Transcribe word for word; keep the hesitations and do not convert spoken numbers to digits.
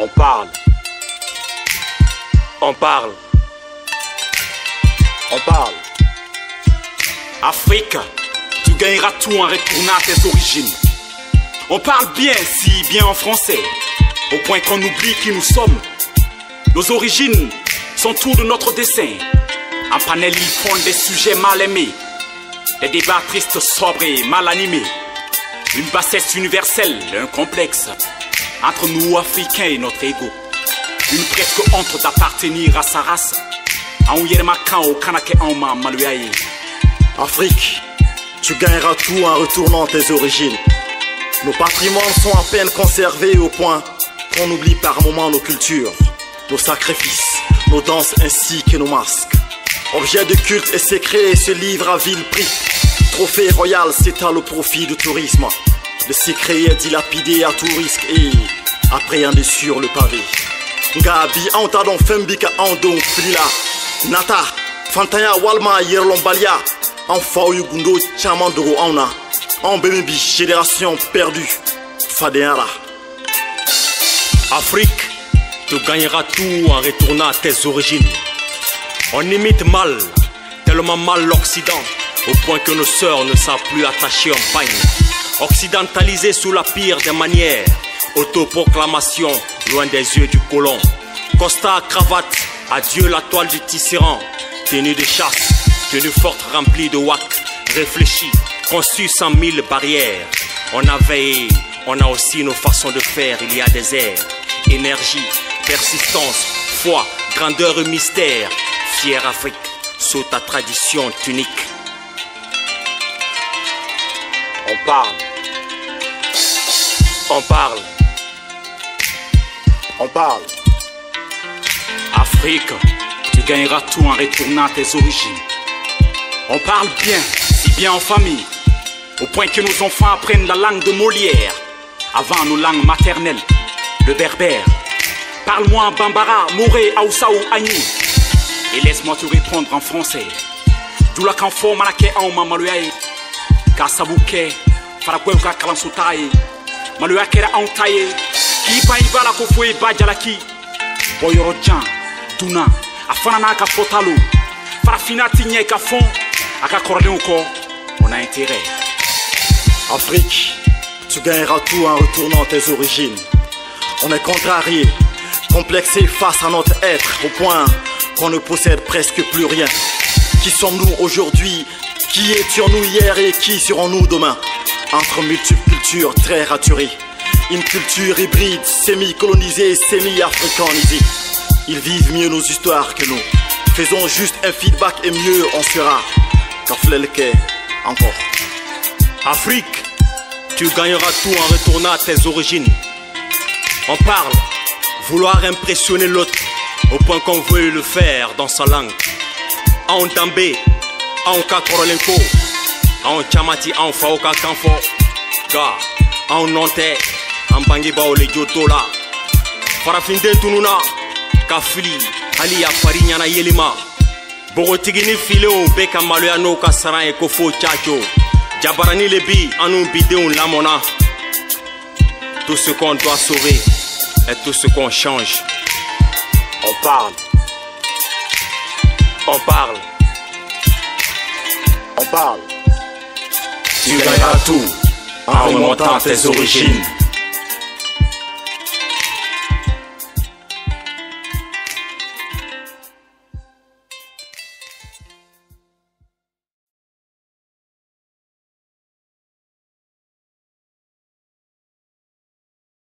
On parle. On parle. On parle. Afrique, tu gagneras tout en retournant à tes origines. On parle bien, si bien en français, au point qu'on oublie qui nous sommes. Nos origines sont tout de notre dessin. En panel, ils font des sujets mal aimés, des débats tristes, sobres et mal animés. Une bassesse universelle, un complexe entre nous, Africains, et notre ego. Une presque honte d'appartenir à sa race. Afrique, tu gagneras tout en retournant tes origines. Nos patrimoines sont à peine conservés au point qu'on oublie par moments nos cultures, nos sacrifices, nos danses ainsi que nos masques. Objets de culte et secrets se livrent à vil prix. Trophée royal s'étale au profit du tourisme. Le secret est dilapidé à tout risque et appréhendé sur le pavé. Ngabi anta don fembika andon frila Nata Fantanya Walma Yerlombalia en faou gundo chamandogo auna en bemebi génération perdue Fadéara. Afrique, tu gagneras tout en retournant à tes origines. On imite mal, tellement mal l'Occident, au point que nos sœurs ne savent plus attacher en pagne. Occidentalisés sous la pire des manières, autoproclamation loin des yeux du colon. Costard, cravate, adieu la toile du tisserand. Tenue de chasse, tenue forte remplie de wack. Réfléchi, conçu cent mille barrières. On a veillé, on a aussi nos façons de faire. Il y a des airs, énergie, persistance, foi, grandeur et mystère. Fière Afrique, sous ta tradition unique. On parle. On parle. On parle. Afrique, tu gagneras tout en retournant à tes origines. On parle bien, si bien en famille, au point que nos enfants apprennent la langue de Molière, avant nos langues maternelles, le berbère. Parle-moi en bambara, moré, aoussa ou agni, et laisse-moi te répondre en français. Doula kanfo manake en mamaluaye, kasabouke, farakweuka kalansoutaye, maluakera en taye, ki païba la kofoué badjalaki, boyorojan. Tuna, afanana ka fotalo, farafina tigné ka fond, aka korleon ko, on a intérêt. Afrique, tu gagneras tout en retournant tes origines. On est contrarié, complexé face à notre être, au point qu'on ne possède presque plus rien. Qui sommes-nous aujourd'hui? Qui étions-nous hier et qui serons-nous demain? Entre multiples cultures très raturées, une culture hybride, semi-colonisée, semi-africanisée. Ils vivent mieux nos histoires que nous. Faisons juste un feedback et mieux on sera. Kaflelke encore. Afrique, tu gagneras tout en retournant à tes origines. On parle, vouloir impressionner l'autre, au point qu'on veut le faire dans sa langue. En També, en Kakorolenko, en Chamati, en Faoka Kanfo, Ga, en Nantais, en Bangiba ou les Diotola. Farafinde Tununa. Kafili, Ali ya farinya na yelima. Bogotigini fileo beka maloya no kasaran e kofo chacho. Jabarani lebi anu bidéon lamona. Tout ce qu'on doit sauver est tout ce qu'on change. On parle. On parle. On parle. Tu gagneras tout en remontant à tes origines.